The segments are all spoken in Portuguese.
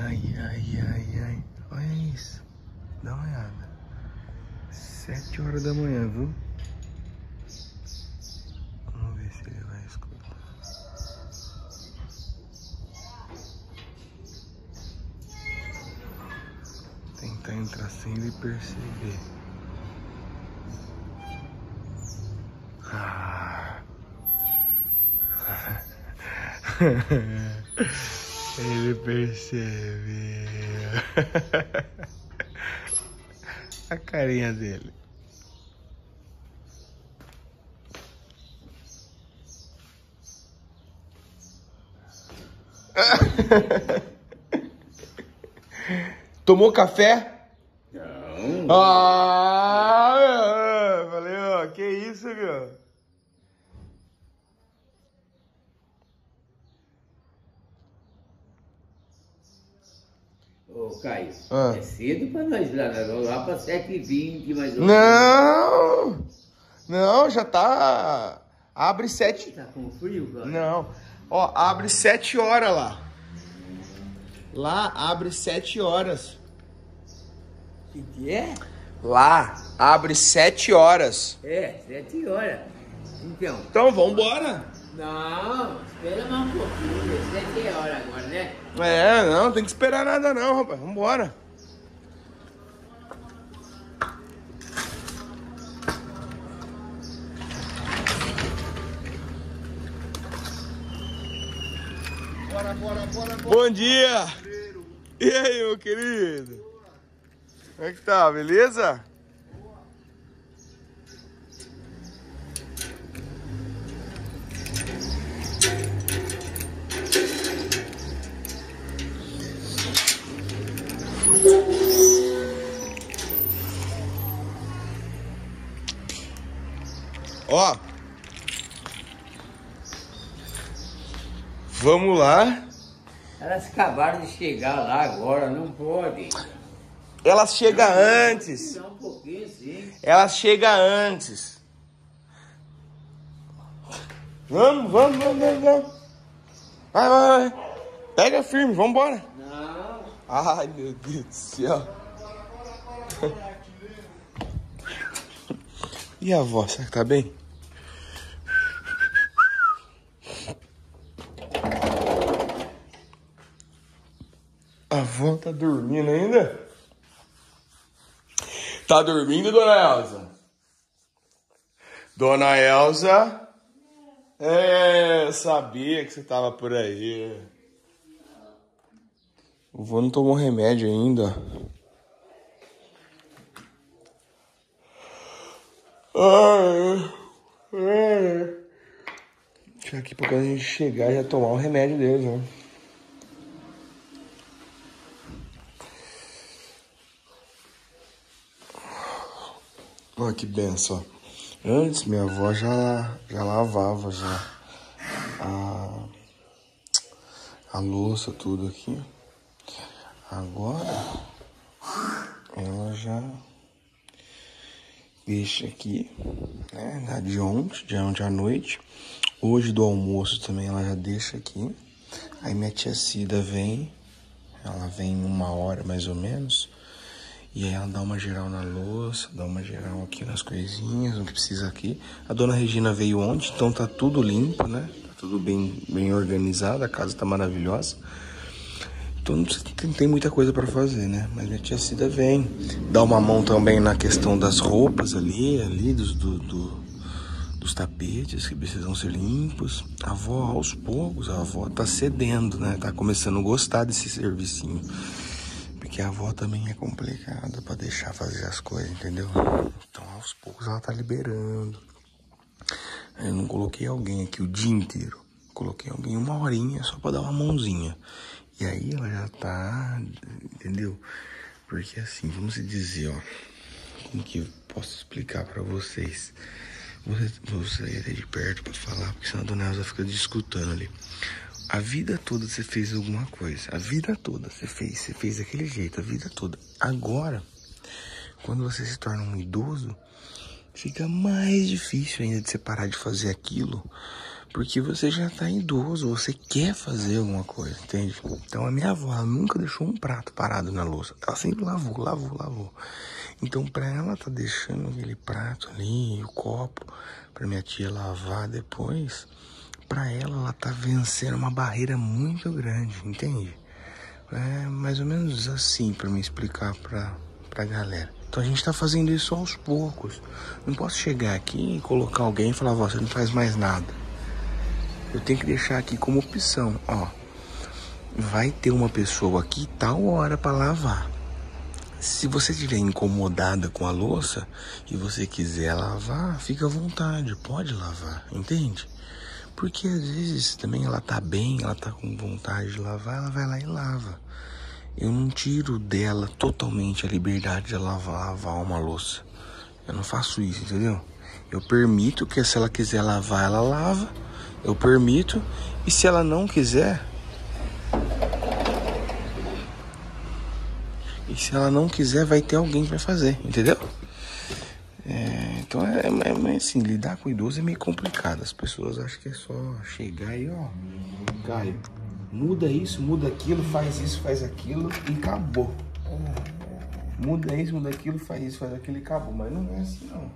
Ai. Olha isso. Dá uma olhada. 7 horas da manhã, viu? Vamos ver se ele vai escutar. Tentar entrar sem ele perceber. Ele percebeu. A carinha dele. Tomou café? Não. Falei, ó, que isso, meu? Ô, Caio, é cedo pra nós lá pra 7h20, mais ou menos. Não, já tá... Abre 7... Tá com frio, cara? Não. Ó, abre 7 horas lá. Lá abre 7 horas. O que é? Lá abre 7 horas. É, 7 horas. Então, vambora. Não, espera mais um pouquinho, 7 horas agora, né? Não tem que esperar nada não, rapaz. Vambora. Bora. Bom dia. E aí, meu querido? Como é que tá, beleza? Ó, vamos lá. Elas acabaram de chegar lá agora, não pode. Elas chegam antes. Dá um pouquinho, sim. Elas chegam antes. Vamos. Vai. Pega firme, vambora. Não. Ai, meu Deus do céu. E a avó, será que tá bem? A avó tá dormindo ainda? Tá dormindo, dona Elza? Dona Elza? Eu sabia que você tava por aí. O vô não tomou remédio ainda. Deixa aqui pra quando a gente chegar já tomar o remédio deles, né? Olha que benção. Antes minha avó já lavava a louça, tudo aqui. Agora ela já deixa aqui, né? De ontem à noite. Hoje do almoço também ela já deixa aqui. Aí minha tia Cida vem. Ela vem 1 hora mais ou menos. E aí ela dá uma geral na louça, dá uma geral aqui nas coisinhas, o que precisa aqui. A dona Regina veio ontem, então tá tudo limpo, né? Tá tudo bem organizado, a casa tá maravilhosa. Então não tem muita coisa pra fazer, né? Mas minha tia Cida vem, dá uma mão também na questão das roupas ali dos tapetes que precisam ser limpos. A avó, aos poucos, a avó tá cedendo, né? Tá começando a gostar desse servicinho. Porque a avó também é complicada pra deixar fazer as coisas, entendeu? Então, aos poucos, ela tá liberando. Eu não coloquei alguém aqui o dia inteiro. Coloquei alguém 1 horinha só pra dar uma mãozinha. E aí, ela já tá, entendeu? Porque assim, vamos dizer, ó. Como que eu posso explicar pra vocês? Vou sair até de perto pra falar, porque senão a dona Elza fica discutindo ali. A vida toda você fez alguma coisa. A vida toda você fez daquele jeito, a vida toda. Agora, quando você se torna um idoso, fica mais difícil ainda de você parar de fazer aquilo. Porque você já tá idoso, você quer fazer alguma coisa, entende? Então a minha avó, ela nunca deixou um prato parado na louça. Ela sempre lavou. Então pra ela tá deixando aquele prato ali, o copo, pra minha tia lavar depois, pra ela tá vencendo uma barreira muito grande, entende? É mais ou menos assim pra me explicar pra galera. Então a gente tá fazendo isso aos poucos. Não posso chegar aqui e colocar alguém e falar, você não faz mais nada. Eu tenho que deixar aqui como opção, ó. Vai ter uma pessoa aqui tal hora pra lavar. Se você estiver incomodada com a louça e você quiser lavar, fica à vontade, pode lavar, entende? Porque às vezes também ela tá bem, ela tá com vontade de lavar, ela vai lá e lava. Eu não tiro dela totalmente a liberdade de lavar uma louça. Eu não faço isso, entendeu? Eu permito que se ela quiser lavar, ela lava. Eu permito. E se ela não quiser... E se ela não quiser, vai ter alguém pra fazer, entendeu? Então é assim, lidar com idoso é meio complicado. As pessoas acham que é só chegar e, ó, Caio, muda isso, muda aquilo, faz isso, faz aquilo e acabou. Muda isso, muda aquilo, faz isso, faz aquilo e acabou. Mas não é assim, não.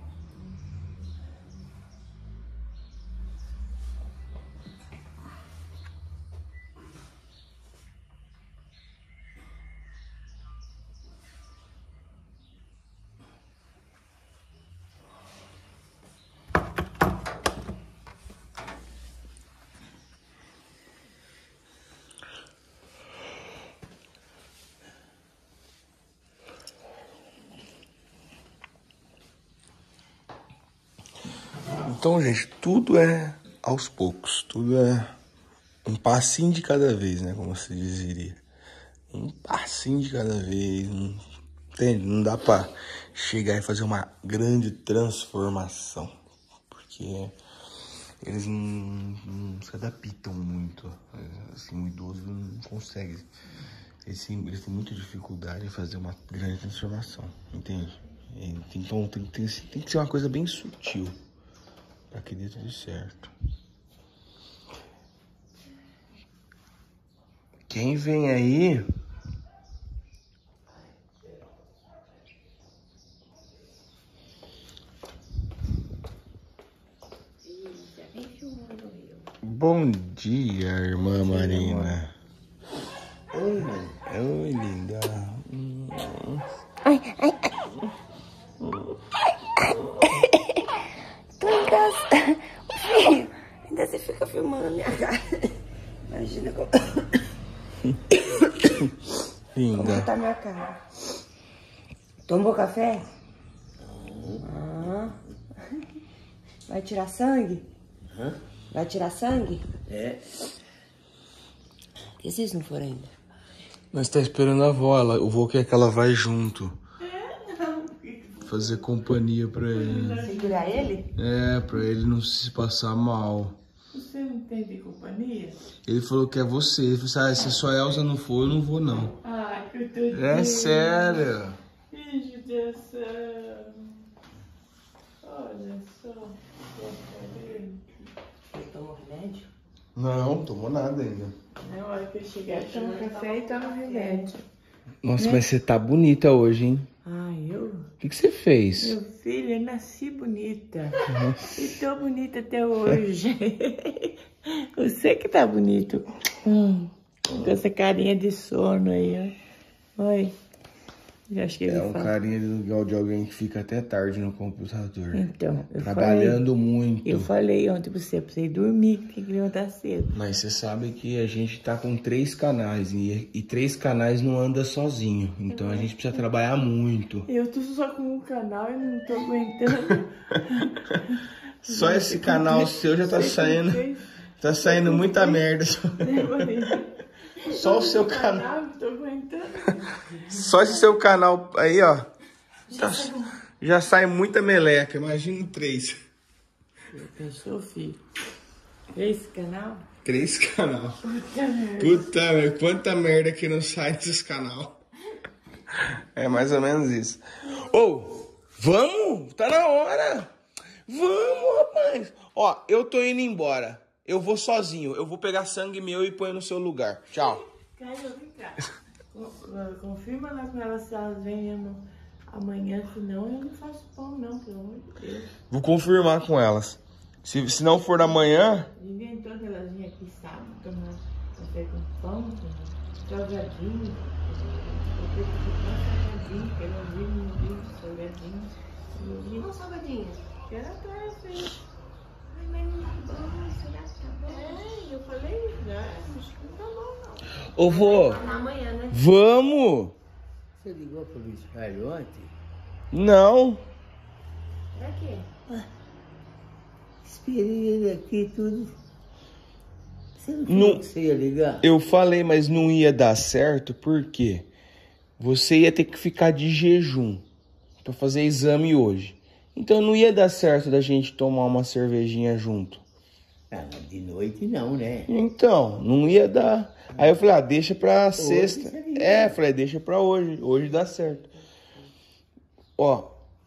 Então, gente, tudo é aos poucos, tudo é um passinho de cada vez, né, como se diria. Um passinho de cada vez, entende? Não dá pra chegar e fazer uma grande transformação, porque eles não se adaptam muito, assim, o idoso não consegue. Eles têm muita dificuldade em fazer uma grande transformação, entende? Então tem que ser uma coisa bem sutil pra que dê tudo certo. Quem vem aí... Bom dia, irmã Marina. Oi, linda. Ai. Tô engraçada. Filho, ainda você fica filmando a minha cara. Imagina como... Linda. Como tá a minha cara. Tomou café? Ah. Vai tirar sangue? Vai tirar sangue? É. Por que vocês não foram ainda? Nós tá esperando a avó, o vô quer que ela vai junto. Fazer companhia pra ele. Segurar ele? Pra ele não se passar mal. Você não teve companhia? Ele falou que é você. Ele falou assim, se só a Elza não for, eu não vou não. Ai, que eu tô É sério. Filho do céu. Olha só. Ele tomou remédio? Não, tomou nada ainda. Na hora que eu chegar, toma café e toma remédio. Nossa, mas você tá bonita hoje, hein? Ai, eu? O que você fez? Meu filho, eu nasci bonita. E tô bonita até hoje. Você que tá bonito. Com essa carinha de sono aí, ó. Oi. Eu acho que ele fala. Carinha de alguém que fica até tarde no computador. Então, eu Trabalhando muito. Eu falei ontem pra você ir dormir, que tem que levantar cedo. Mas você sabe que a gente tá com 3 canais e 3 canais não anda sozinho. Então a gente precisa trabalhar muito. Eu tô só com um canal e não tô aguentando. Só esse canal seu já tá saindo. Tá saindo muita merda. Só o seu canal. Não tô aguentando. Só esse seu canal aí, ó. Já sai muita meleca. Imagina 3. Pensou, filho? Esse canal? 3 canal. Puta merda. Quanta merda que não sai desses canal. É mais ou menos isso. Vamos? Tá na hora. Vamos, rapaz. Ó, eu tô indo embora. Eu vou sozinho. Eu vou pegar sangue meu e pôr no seu lugar. Tchau. Caio, vem cá. Confirma lá com elas se elas vêm amanhã, senão eu não faço pão não, pelo amor de Deus. Vou confirmar com elas. Se não for amanhã... Inventou que elas vinham aqui sábado, tomar café com pão, salgadinho. Eu tenho que comprar salgadinho, porque elas vivem no vídeo, salgadinho. Não, salgadinho. Que era atrás, hein? Ai, mas não tá bom, será que tá bom? É, eu falei, acho que não tá bom, não. Ô, vô, Amanhã, né? vamos! Você ligou pro Luiz Carlos ontem? Não. Pra quê? Esperei ele aqui tudo. Você não Não. falou que você ia ligar? Eu falei, mas não ia dar certo, por quê? Você ia ter que ficar de jejum pra fazer exame hoje. Então não ia dar certo da gente tomar uma cervejinha junto. Ah, de noite não, né? Então, não ia dar. Aí eu falei, deixa pra sexta. seria. Falei, deixa pra hoje. Hoje dá certo. Ó,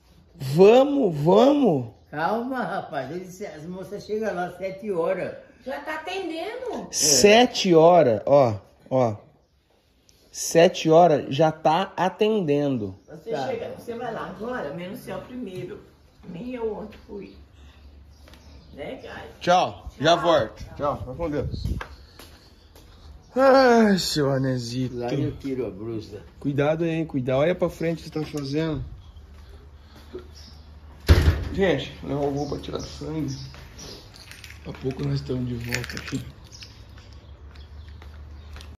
vamos. Calma, rapaz. As moças chegam lá às 7 horas. Já tá atendendo. 7 horas, ó. 7 horas já tá atendendo. Você chega, você vai lá agora, menos se é o primeiro. Nem eu ontem fui. Né, Caio? Tchau, já volto. Tchau, vai com Deus. Ai, seu Anezito. Lá eu tiro a blusa. Cuidado aí, cuidado. Olha pra frente o que você tá fazendo. Gente, levar o voo pra tirar sangue. Daqui a pouco nós estamos de volta aqui.